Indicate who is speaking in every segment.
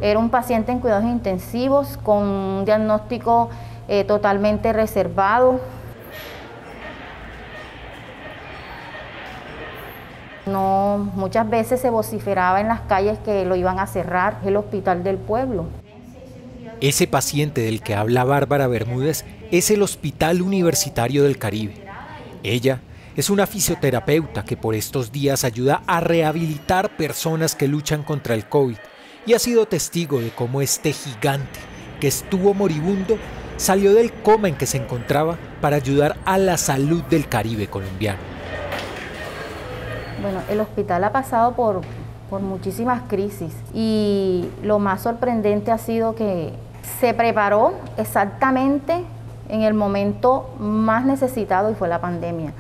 Speaker 1: Era un paciente en cuidados intensivos con un diagnóstico totalmente reservado. No, muchas veces se vociferaba en las calles que lo iban a cerrar, el hospital del pueblo.
Speaker 2: Ese paciente del que habla Bárbara Bermúdez es el Hospital Universitario del Caribe. Ella es una fisioterapeuta que por estos días ayuda a rehabilitar personas que luchan contra el COVID y ha sido testigo de cómo este gigante, que estuvo moribundo, salió del coma en que se encontraba para ayudar a la salud del Caribe colombiano.
Speaker 1: Bueno, el hospital ha pasado por muchísimas crisis y lo más sorprendente ha sido que se preparó exactamente en el momento más necesitado y fue la pandemia.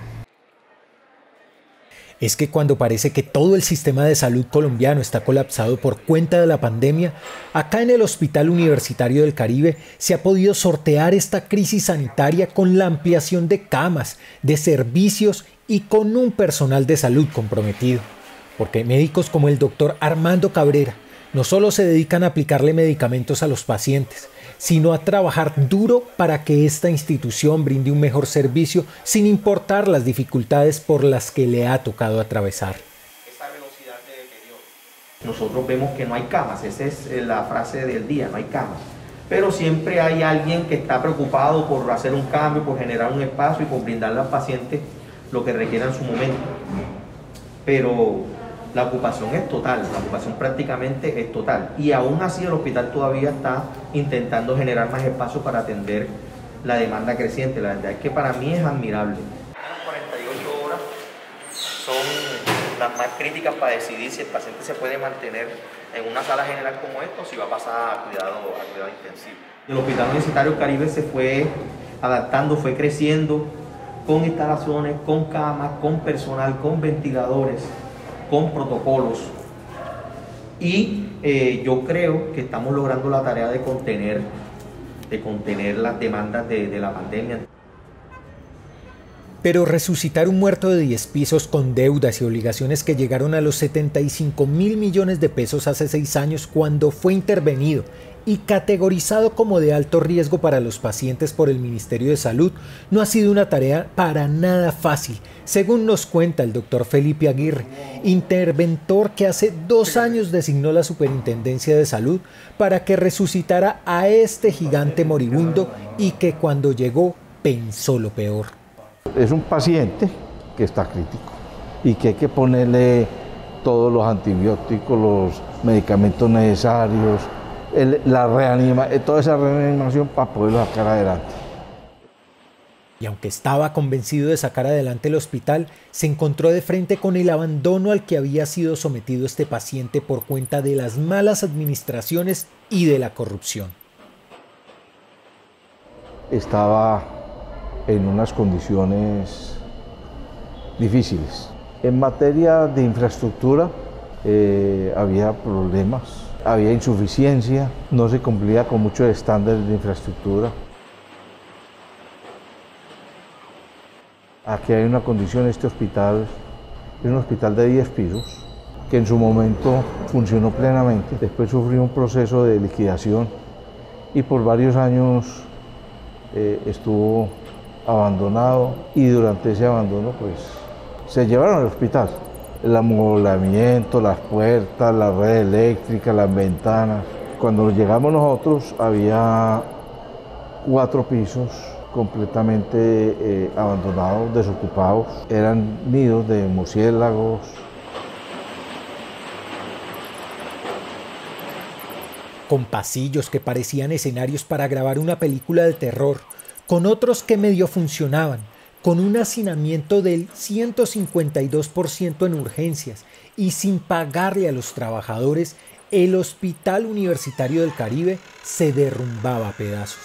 Speaker 2: Es que cuando parece que todo el sistema de salud colombiano está colapsado por cuenta de la pandemia, acá en el Hospital Universitario del Caribe se ha podido sortear esta crisis sanitaria con la ampliación de camas, de servicios y con un personal de salud comprometido. Porque médicos como el doctor Armando Cabrera no solo se dedican a aplicarle medicamentos a los pacientes, sino a trabajar duro para que esta institución brinde un mejor servicio sin importar las dificultades por las que le ha tocado atravesar.
Speaker 3: Esa velocidad de deterioro. Nosotros vemos que no hay camas, esa es la frase del día, no hay camas. Pero siempre hay alguien que está preocupado por hacer un cambio, por generar un espacio y por brindarle al paciente lo que requiera en su momento. Pero la ocupación es total, la ocupación prácticamente es total. Y aún así el hospital todavía está intentando generar más espacio para atender la demanda creciente. La verdad es que para mí es admirable. Las 48 horas son las más críticas para decidir si el paciente se puede mantener en una sala general como esta o si va a pasar a cuidado intensivo. El Hospital Universitario Caribe se fue adaptando, fue creciendo con instalaciones, con camas, con personal, con ventiladores, con protocolos, y yo creo que estamos logrando la tarea de contener las demandas de la pandemia.
Speaker 2: Pero resucitar un muerto de 10 pisos con deudas y obligaciones que llegaron a los 75.000 millones de pesos hace 6 años cuando fue intervenido y categorizado como de alto riesgo para los pacientes por el Ministerio de Salud no ha sido una tarea para nada fácil, según nos cuenta el doctor Felipe Aguirre, interventor que hace 2 años designó la Superintendencia de Salud para que resucitara a este gigante moribundo y que cuando llegó pensó lo peor.
Speaker 4: Es un paciente que está crítico y que hay que ponerle todos los antibióticos, los medicamentos necesarios, toda esa reanimación para poderlo sacar adelante.
Speaker 2: Y aunque estaba convencido de sacar adelante el hospital, se encontró de frente con el abandono al que había sido sometido este paciente por cuenta de las malas administraciones y de la corrupción.
Speaker 4: Estaba en unas condiciones difíciles. En materia de infraestructura había problemas, había insuficiencia, no se cumplía con muchos estándares de infraestructura. Aquí hay una condición, este hospital es un hospital de 10 pisos, que en su momento funcionó plenamente, después sufrió un proceso de liquidación y por varios años estuvo abandonado, y durante ese abandono pues se llevaron al hospital el amoblamiento, las puertas, la red eléctrica, las ventanas. Cuando llegamos nosotros había 4 pisos completamente abandonados, desocupados, eran nidos de murciélagos.
Speaker 2: Con pasillos que parecían escenarios para grabar una película de terror, con otros que medio funcionaban, con un hacinamiento del 152% en urgencias y sin pagarle a los trabajadores, el Hospital Universitario del Caribe se derrumbaba a pedazos.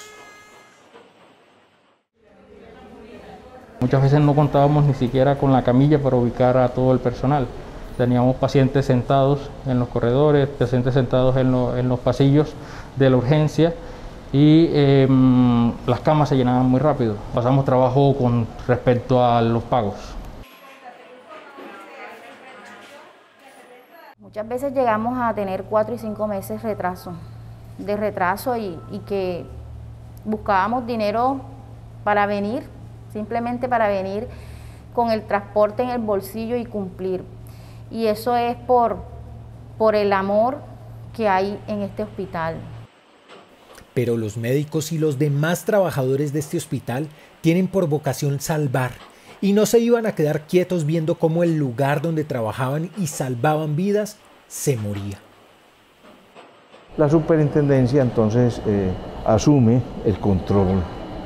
Speaker 5: Muchas veces no contábamos ni siquiera con la camilla para ubicar a todo el personal. Teníamos pacientes sentados en los corredores, pacientes sentados en los pasillos de la urgencia, y las camas se llenaban muy rápido. Pasamos trabajo con respecto a los pagos.
Speaker 1: Muchas veces llegamos a tener 4 y 5 meses de retraso y que buscábamos dinero para venir, simplemente para venir con el transporte en el bolsillo y cumplir. Y eso es por el amor que hay en este hospital.
Speaker 2: Pero los médicos y los demás trabajadores de este hospital tienen por vocación salvar y no se iban a quedar quietos viendo cómo el lugar donde trabajaban y salvaban vidas se moría.
Speaker 4: La superintendencia entonces asume el control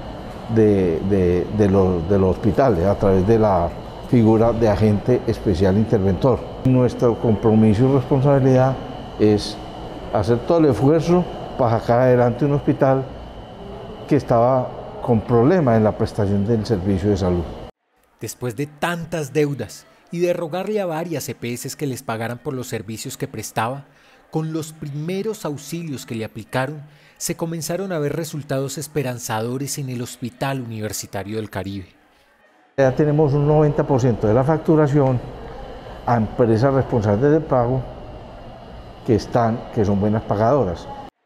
Speaker 4: de los hospitales a través de la figura de agente especial interventor. Nuestro compromiso y responsabilidad es hacer todo el esfuerzo para sacar adelante un hospital que estaba con problemas en la prestación del servicio de salud.
Speaker 2: Después de tantas deudas y de rogarle a varias EPS que les pagaran por los servicios que prestaba, con los primeros auxilios que le aplicaron, se comenzaron a ver resultados esperanzadores en el Hospital Universitario del Caribe.
Speaker 4: Ya tenemos un 90% de la facturación a empresas responsables del pago que son buenas pagadoras.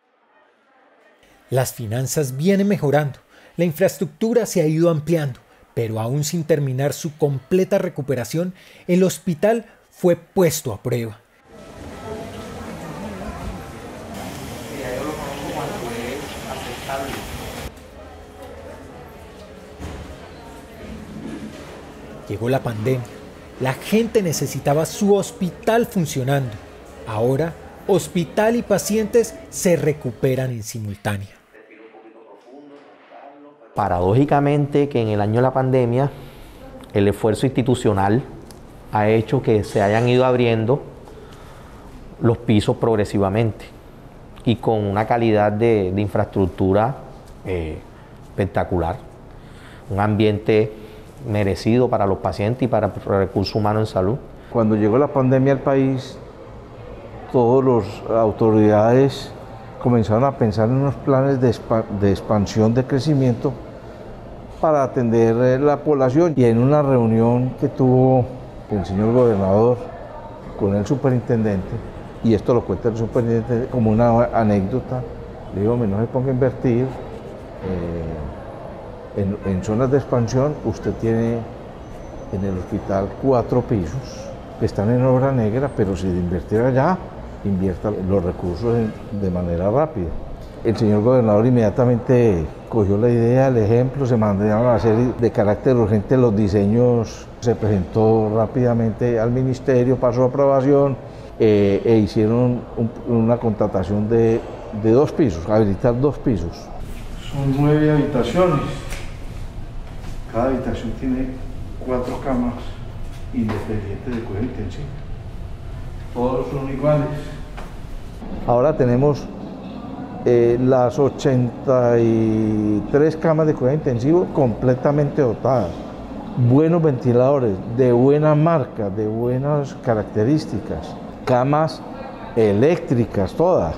Speaker 2: Las finanzas vienen mejorando, la infraestructura se ha ido ampliando, pero aún sin terminar su completa recuperación, el hospital fue puesto a prueba. Llegó la pandemia, la gente necesitaba su hospital funcionando. Ahora, hospital y pacientes se recuperan en simultánea.
Speaker 3: Paradójicamente que en el año de la pandemia el esfuerzo institucional ha hecho que se hayan ido abriendo los pisos progresivamente y con una calidad de infraestructura espectacular, un ambiente merecido para los pacientes y para el recurso humano en salud.
Speaker 4: Cuando llegó la pandemia al país, todas las autoridades comenzaron a pensar en unos planes de expansión, de crecimiento para atender la población. Y en una reunión que tuvo el señor gobernador con el superintendente, y esto lo cuenta el superintendente como una anécdota, le digo, no se ponga a invertir en zonas de expansión. Usted tiene en el hospital 4 pisos que están en obra negra, pero si de invertir allá, invierta los recursos de manera rápida. El señor gobernador inmediatamente cogió la idea, el ejemplo, se mandaron a hacer de carácter urgente los diseños, se presentó rápidamente al ministerio, pasó a aprobación e hicieron una contratación de 2 pisos, habilitar 2 pisos.
Speaker 6: Son 9 habitaciones, cada habitación tiene 4 camas independientes de cuidado intensivo, todos son iguales.
Speaker 4: Ahora tenemos las 83 camas de cuidado intensivo completamente dotadas, buenos ventiladores de buena marca, de buenas características, camas eléctricas todas.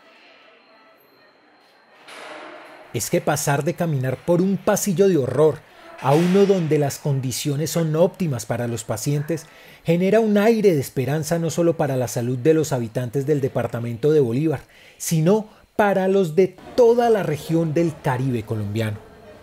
Speaker 2: Es que pasar de caminar por un pasillo de horror a uno donde las condiciones son óptimas para los pacientes genera un aire de esperanza no solo para la salud de los habitantes del departamento de Bolívar, sino para los de toda la región del Caribe colombiano.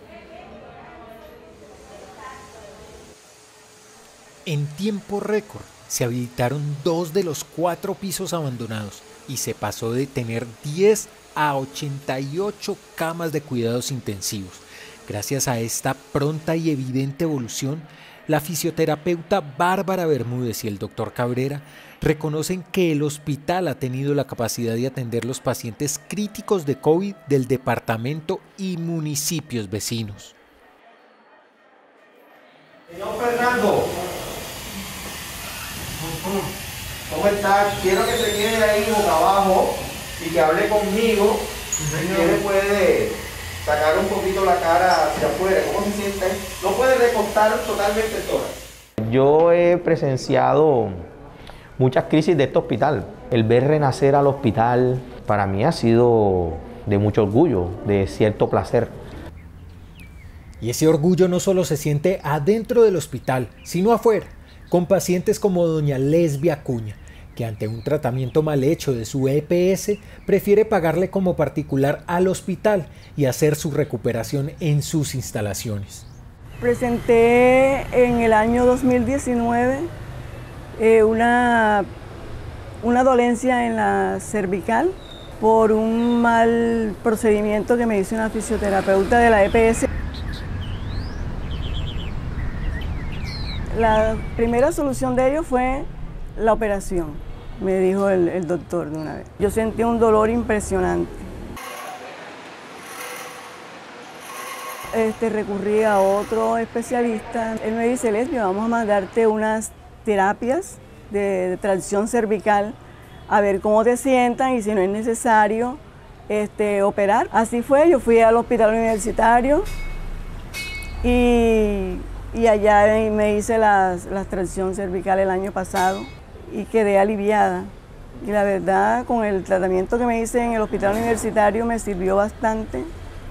Speaker 2: En tiempo récord se habilitaron 2 de los 4 pisos abandonados y se pasó de tener 10 a 88 camas de cuidados intensivos. Gracias a esta pronta y evidente evolución, la fisioterapeuta Bárbara Bermúdez y el doctor Cabrera reconocen que el hospital ha tenido la capacidad de atender los pacientes críticos de COVID del departamento y municipios vecinos.
Speaker 3: Señor Fernando, ¿cómo está? Quiero que se quede ahí boca abajo y que hable conmigo. Si quiere puede sacar un poquito la cara hacia afuera. ¿Cómo se siente? No puede recostar totalmente toda. Yo he presenciado muchas crisis de este hospital. El ver renacer al hospital para mí ha sido de mucho orgullo, de cierto placer.
Speaker 2: Y ese orgullo no solo se siente adentro del hospital, sino afuera, con pacientes como doña Lesbia Acuña, que ante un tratamiento mal hecho de su EPS prefiere pagarle como particular al hospital y hacer su recuperación en sus instalaciones.
Speaker 7: Presenté en el año 2019 una dolencia en la cervical por un mal procedimiento que me hizo una fisioterapeuta de la EPS. La primera solución de ello fue la operación, me dijo el doctor de una vez. Yo sentí un dolor impresionante. Recurrí a otro especialista. Él me dice, Lesbia, vamos a mandarte unas terapias de tracción cervical a ver cómo te sientan y si no es necesario operar. Así fue, yo fui al hospital universitario y allá me hice la tracción cervical el año pasado y quedé aliviada. Y la verdad, con el tratamiento que me hice en el hospital universitario me sirvió bastante.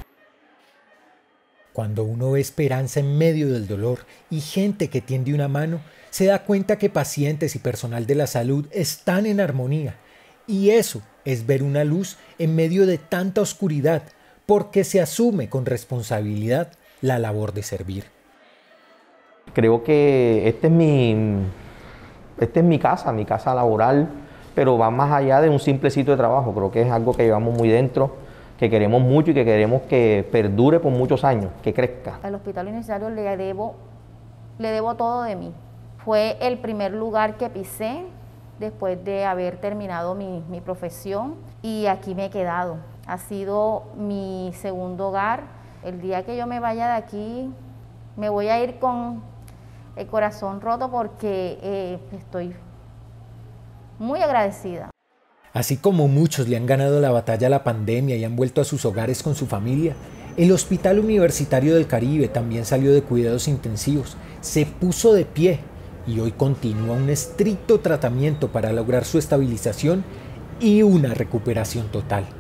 Speaker 2: Cuando uno ve esperanza en medio del dolor y gente que tiende una mano, se da cuenta que pacientes y personal de la salud están en armonía. Y eso es ver una luz en medio de tanta oscuridad, porque se asume con responsabilidad la labor de servir.
Speaker 3: Creo que esta es mi casa laboral, pero va más allá de un simple sitio de trabajo. Creo que es algo que llevamos muy dentro, que queremos mucho y que queremos que perdure por muchos años, que crezca.
Speaker 1: Al hospital universitario le debo todo de mí. Fue el primer lugar que pisé después de haber terminado mi profesión y aquí me he quedado. Ha sido mi segundo hogar. El día que yo me vaya de aquí, me voy a ir con el corazón roto porque estoy muy agradecida.
Speaker 2: Así como muchos le han ganado la batalla a la pandemia y han vuelto a sus hogares con su familia, el Hospital Universitario del Caribe también salió de cuidados intensivos, se puso de pie y hoy continúa un estricto tratamiento para lograr su estabilización y una recuperación total.